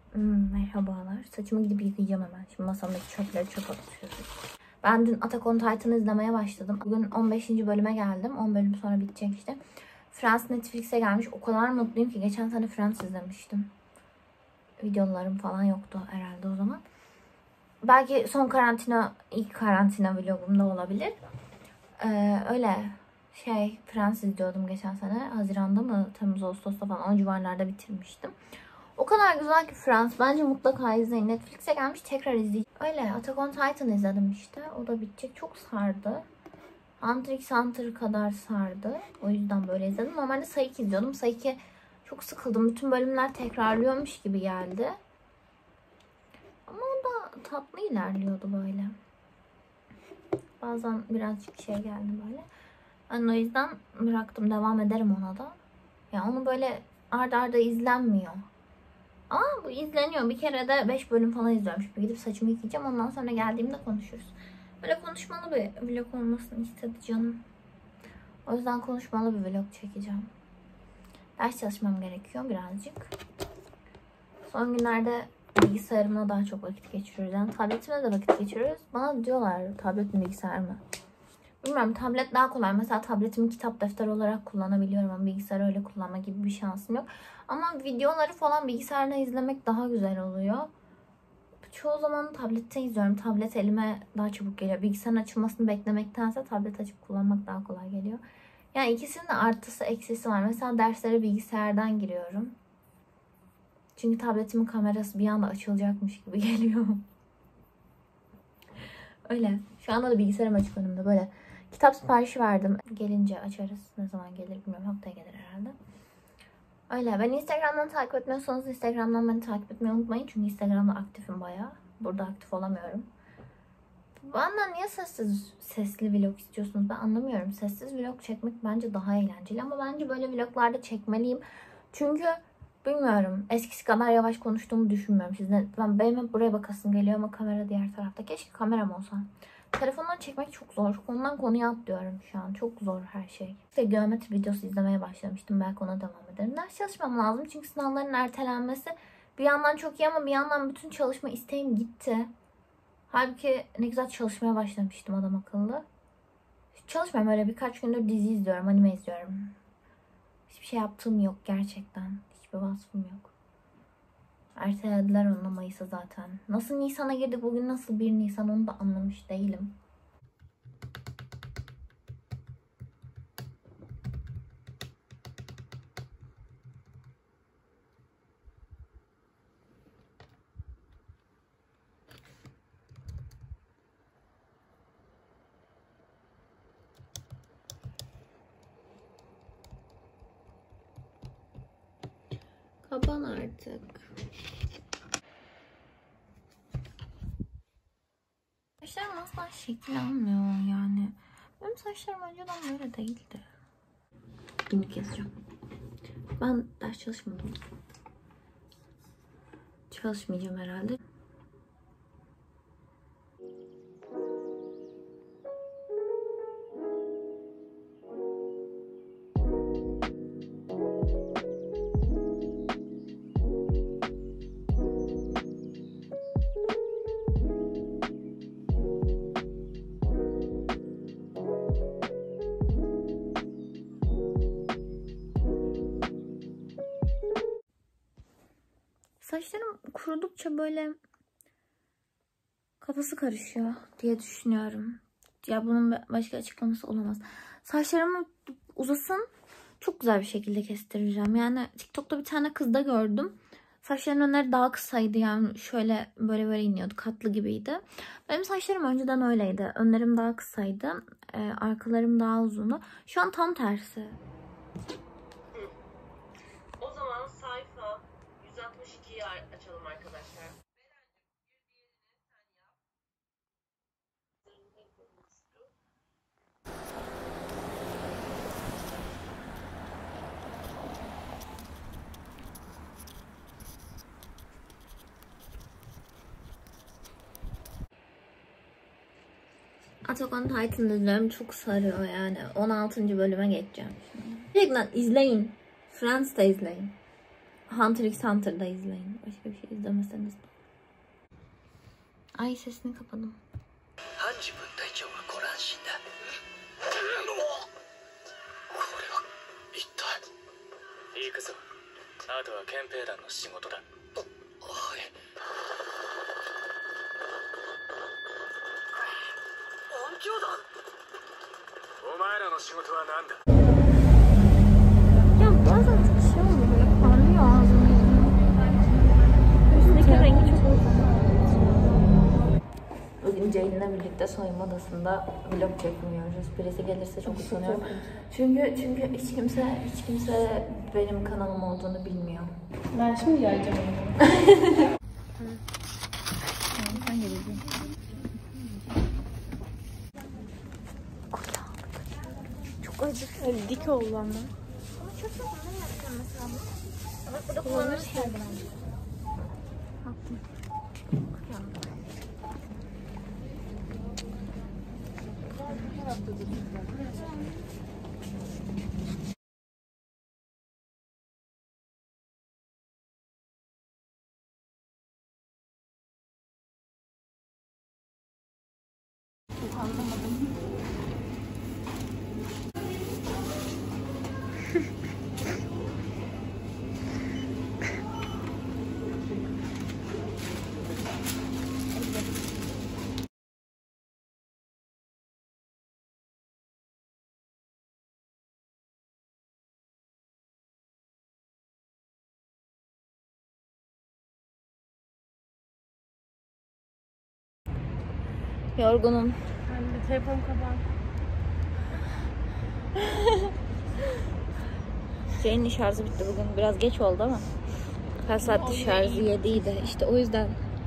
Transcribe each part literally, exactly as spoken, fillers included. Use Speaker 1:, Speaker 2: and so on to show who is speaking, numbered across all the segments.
Speaker 1: Hmm, merhabalar. Saçımı gidip yıkayacağım hemen. Şimdi masamdaki çöpleri çöpe atıyoruz. Ben dün Attack on Titan'ı izlemeye başladım. Bugün on beşinci bölüme geldim. on bölüm sonra bitecek işte. Friends Netflix'e gelmiş. O kadar mutluyum ki geçen sene Friends izlemiştim. Videolarım falan yoktu herhalde o zaman. Belki son karantina, ilk karantina vlogumda olabilir. Ee, öyle şey Friends izliyordum geçen sene. Haziran'da mı? Temmuz, Ağustos'ta falan o civarlarda bitirmiştim. O kadar güzel ki Friends. Bence mutlaka izleyin. Netflix'e gelmiş, tekrar izleyeceğim. Öyle Attack on Titan izledim işte. O da bitecek. Çok sardı. Hunter x Hunter kadar sardı. O yüzden böyle izledim. Normalde Saiki izliyordum. Saiki çok sıkıldım. Bütün bölümler tekrarlıyormuş gibi geldi. Ama o da tatlı ilerliyordu böyle. Bazen birazcık şey geldi böyle. Ben o yüzden bıraktım. Devam ederim ona da. Yani onu böyle arda arda izlenmiyor. Ama bu izleniyor. Bir kere de beş bölüm falan izliyorum. Şimdi gidip saçımı yıkayacağım. Ondan sonra geldiğimde konuşuruz. Böyle konuşmalı bir vlog olmasını istedi canım. O yüzden konuşmalı bir vlog çekeceğim. Ders çalışmam gerekiyor birazcık. Son günlerde bilgisayarımla daha çok vakit geçiriyoruz. Yani tabletimle de vakit geçiriyoruz. Bana diyorlar tablet mi bilgisayar mı? Bilmiyorum, tablet daha kolay. Mesela tabletimi kitap defteri olarak kullanabiliyorum ama bilgisayarı öyle kullanma gibi bir şansım yok. Ama videoları falan bilgisayarda izlemek daha güzel oluyor. Çoğu zaman tablette izliyorum. Tablet elime daha çabuk geliyor. Bilgisayarın açılmasını beklemektense tablet açıp kullanmak daha kolay geliyor. Yani ikisinin de artısı eksisi var. Mesela derslere bilgisayardan giriyorum. Çünkü tabletimin kamerası bir anda açılacakmış gibi geliyor. Öyle. Şu anda da bilgisayarım açık önümde. Böyle kitap siparişi verdim. Gelince açarız. Ne zaman gelir bilmiyorum. Haftaya gelir herhalde. Öyle. Beni Instagram'dan takip etmiyorsanız Instagram'dan beni takip etmeyi unutmayın. Çünkü Instagram'da aktifim bayağı. Burada aktif olamıyorum. Benden niye sessiz sesli vlog istiyorsunuz? Ben anlamıyorum. Sessiz vlog çekmek bence daha eğlenceli. Ama bence böyle vloglarda çekmeliyim. Çünkü bilmiyorum. Eskisi kadar yavaş konuştuğumu düşünmüyorum. Sizden, ben, benim hep buraya bakasım geliyor ama kamera diğer tarafta. Keşke kameram olsa. Telefondan çekmek çok zor. Konudan konuya atlıyorum şu an. Çok zor her şey. İşte geometri videosu izlemeye başlamıştım. Belki ona devam ederim. Ders çalışmam lazım. Çünkü sınavların ertelenmesi bir yandan çok iyi ama bir yandan bütün çalışma isteğim gitti. Halbuki ne güzel çalışmaya başlamıştım adam akıllı. Hiç çalışmıyorum, öyle birkaç gündür dizi izliyorum, anime izliyorum. Hiçbir şey yaptığım yok gerçekten. Hiçbir vasfım yok. Ertelediler onu da Mayıs'a zaten. Nasıl Nisan'a girdik bugün, nasıl bir Nisan onu da anlamış değilim. Kapan artık. Saçlarım asla şekil almıyor yani. Benim saçlarım önceden böyle değildi. Şimdi keseceğim. Ben ders çalışmadım. Çalışmayacağım herhalde. Saçlarım kurudukça böyle kafası karışıyor diye düşünüyorum. Ya bunun başka açıklaması olamaz. Saçlarımı uzasın, çok güzel bir şekilde kestireceğim. Yani TikTok'ta bir tane kızda gördüm. Saçlarının önleri daha kısaydı, yani şöyle böyle böyle iniyordu, katlı gibiydi. Benim saçlarım önceden öyleydi. Önlerim daha kısaydı, ee, arkalarım daha uzundu. Şu an tam tersi.
Speaker 2: O zaman sayfa yüz altmış ikiyi açalım arkadaşlar.
Speaker 1: Attack on Titan izliyorum. Çok sarıyor yani. on altıncı bölüme geçeceğim şimdi. Gerçekten izleyin. Friends de izleyin. Hunter x Hunter'da izleyin. Başka bir şey izlemeseniz. Ay sesini kapadım. Ya bazen çok şey oluyor, böyle parlıyor ağzım yüzüm. Üstündeki rengi çok güzel. Bugün Ceylin'le birlikte soyunma odasında vlog çekmiyoruz. Birisi gelirse çok utanıyorum. Çünkü çünkü hiç kimse hiç kimse benim kanalım olduğunu bilmiyor.
Speaker 3: Ben şimdi yayacağım onu.
Speaker 1: Sen geleceksin. Çok acı.
Speaker 3: Öyle dik oldu ama.
Speaker 1: Ama çok çok uzun yapacağım mesela bu. Bak burada kullanırız şey bence. Haklısın. Anlamadım. Yorgunum.
Speaker 3: Ben de telefon kapan.
Speaker 1: Ceylin şarjı bitti bugün. Biraz geç oldu ama. Kaç saattir şarjı yediydi. İşte o yüzden.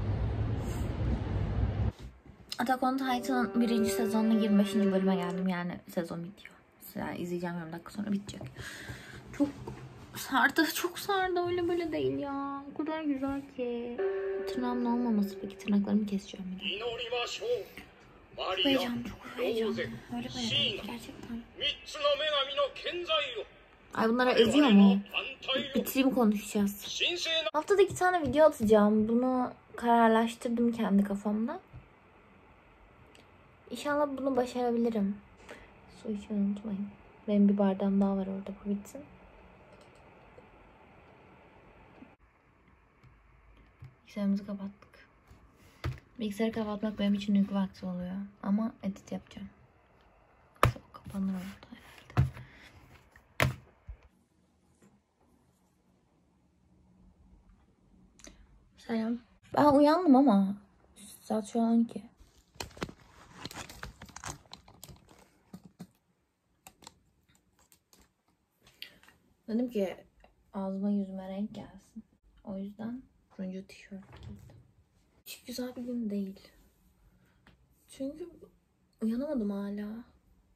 Speaker 1: Attack on Titan'ın birinci sezonuna yirmi beşinci bölüme geldim. Yani sezon bitiyor. Yani izleyeceğim yirmi dakika sonra bitecek. Çok sardı. Çok sardı. Öyle böyle değil ya. O kadar güzel ki. Tırnağımın olmaması peki. Tırnaklarımı keseceğim bir de. Çok heyecan. Çok heyecan. Öyle böyle değil. Gerçekten. Ay bunlara eziyor mu? Bitireyim konuşacağız. Haftada iki tane video atacağım. Bunu kararlaştırdım kendi kafamda. İnşallah bunu başarabilirim. Su içmeyi unutmayın. Benim bir bardağım daha var orada. Bu bitsin. Bilgisayarımızı kapattık. Bilgisayarı kapatmak benim için uyku vakti oluyor. Ama edit yapacağım. Kapanır orada herhalde. Selam. Ben uyandım ama saat şu an on iki. Dedim ki ağzıma yüzüme renk gelsin. O yüzden turuncu tişört giydim. Hiç güzel bir gün değil. Çünkü uyanamadım hala.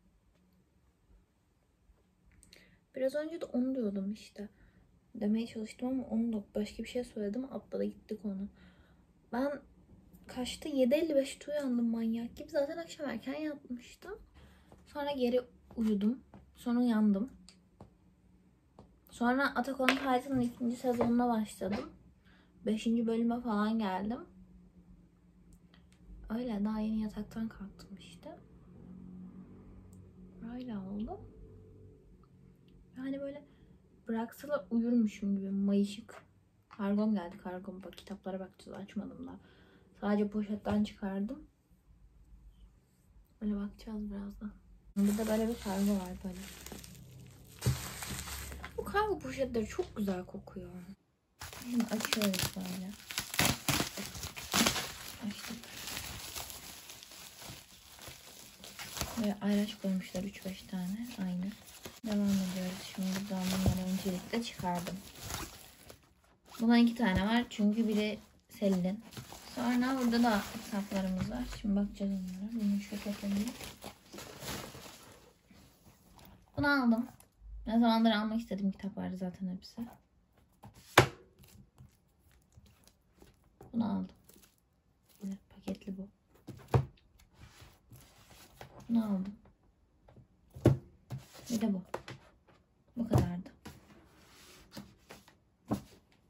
Speaker 1: Biraz önce de onu diyordum işte. Demeye çalıştım ama onu da başka bir şey söyledim. Atladı gitti konu. Ben kaçta? yedi elli beşte uyandım manyak gibi. Zaten akşam erken yatmıştım. Sonra geri uyudum. Sonra uyandım. Sonra Attack on Titan'ın ikinci sezonuna başladım. Beşinci bölüme falan geldim. Öyle daha yeni yataktan kalktım işte. Öyle oldu. Yani böyle bıraksalar uyurmuşum gibi mayışık. Kargom geldi kargom. Bak kitaplara bakacağız, açmadım da. Sadece poşetten çıkardım. Böyle bakacağız birazdan. Burada böyle bir kargo var böyle. Bu kargo poşetleri çok güzel kokuyor. Şimdi açıyoruz böyle. Açtık. Böyle ayraç koymuşlar üç beş tane aynı. Devam ediyoruz. Şimdi buradan bunları öncelikle çıkardım. Bundan iki tane var çünkü biri Selin'in. Sonra burada da kitaplarımız var. Şimdi bakacağız onlara. Bunu şöyle koyayım. Bunu aldım. Ne zamandır almak istediğim kitap vardı zaten hepsi. Bunu aldım. Evet, paketli bu. Bunu aldım. Bir de bu. Bu kadardı.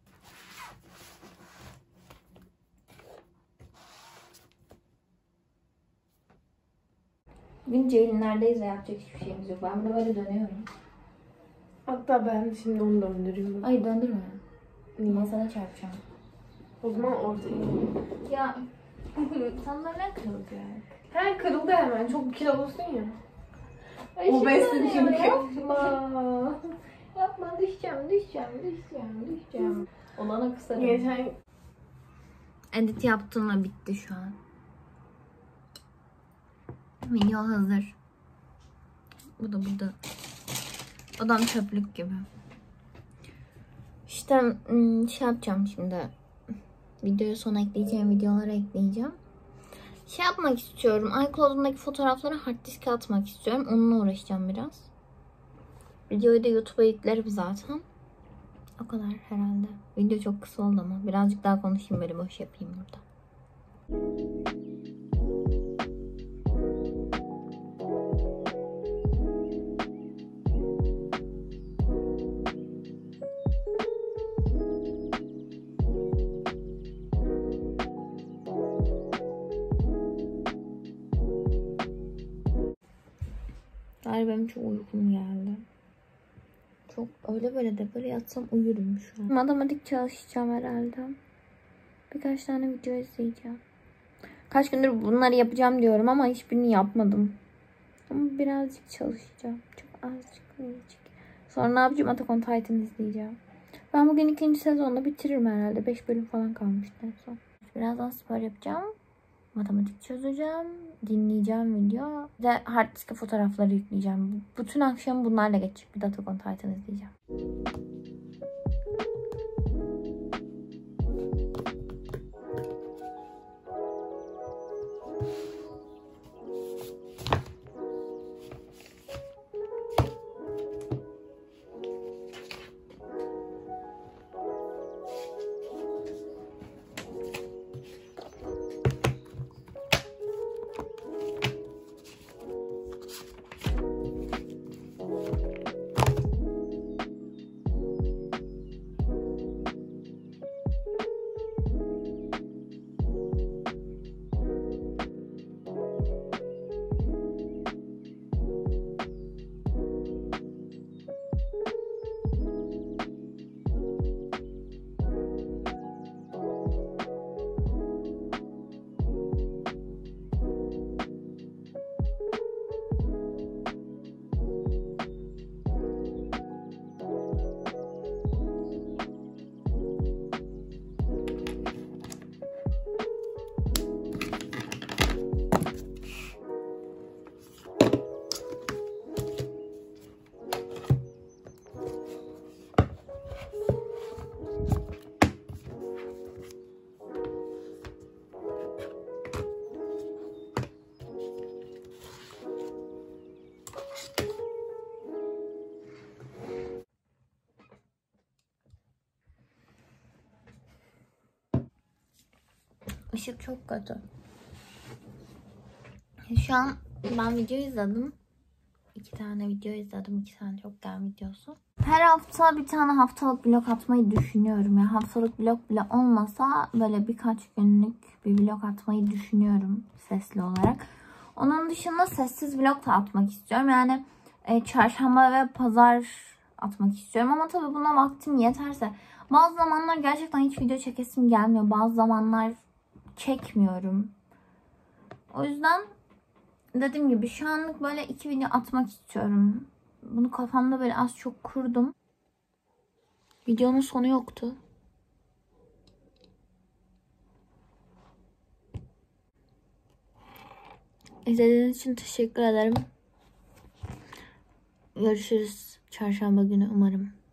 Speaker 1: Bugün Ceylinler'deyiz ve yapacak hiçbir şeyimiz yok. Ben de böyle dönüyorum.
Speaker 3: Hatta ben şimdi onu döndüreyim.
Speaker 1: Ay döndürme.
Speaker 3: Niye?
Speaker 1: Masana çarpacağım.
Speaker 3: O zaman ortaya.
Speaker 1: Ya sana ne kırılacak?
Speaker 3: He kırıldı hemen. Çok kilolusun ya.
Speaker 1: Ay,
Speaker 3: O
Speaker 1: şimdi
Speaker 3: besledi
Speaker 1: oluyor,
Speaker 3: çünkü.
Speaker 1: Yapma. Yapma düşeceğim, düşeceğim, düşeceğim, düşeceğim. Olana kısarım.
Speaker 3: Geçen
Speaker 1: Edit yaptım ve bitti şu an. Video hazır. Bu da burada. Odam çöplük gibi. İşte şey yapacağım şimdi. Videoyu sona ekleyeceğim videoları ekleyeceğim. Şey yapmak istiyorum. iCloud'umdaki fotoğrafları hard diske atmak istiyorum. Onunla uğraşacağım biraz. Videoyu da YouTube'a yüklerim zaten. O kadar herhalde. Video çok kısa oldu ama. Birazcık daha konuşayım, böyle boş yapayım burada. Galiba benim çok uykum geldi. Çok öyle böyle de böyle yatsam uyurum şu an. Matematik çalışacağım herhalde. Birkaç tane video izleyeceğim. Kaç gündür bunları yapacağım diyorum ama hiçbirini yapmadım. Ama birazcık çalışacağım. Çok azıcık minicik. Sonra ne yapacağım? Attack on Titan izleyeceğim. Ben bugün ikinci sezonda bitiririm herhalde. beş bölüm falan kalmıştı en son. Birazdan spor yapacağım. Matematik çözeceğim. Dinleyeceğim video. Bir de hard diske fotoğrafları yükleyeceğim. Bütün akşam bunlarla geçecek. Bir de Attack on Titan izleyeceğim. Işık çok kötü. Şu an ben video izledim. İki tane video izledim. İki tane çok gel videosu. Her hafta bir tane haftalık vlog atmayı düşünüyorum. Yani haftalık vlog bile olmasa böyle birkaç günlük bir vlog atmayı düşünüyorum sesli olarak. Onun dışında sessiz vlog da atmak istiyorum. Yani e, çarşamba ve pazar atmak istiyorum. Ama tabii buna vaktim yeterse. Bazı zamanlar gerçekten hiç video çekesim gelmiyor. Bazı zamanlar çekmiyorum. O yüzden dediğim gibi şu anlık böyle iki video atmak istiyorum. Bunu kafamda böyle az çok kurdum. Videonun sonu yoktu. İzlediğiniz için teşekkür ederim. Görüşürüz çarşamba günü umarım.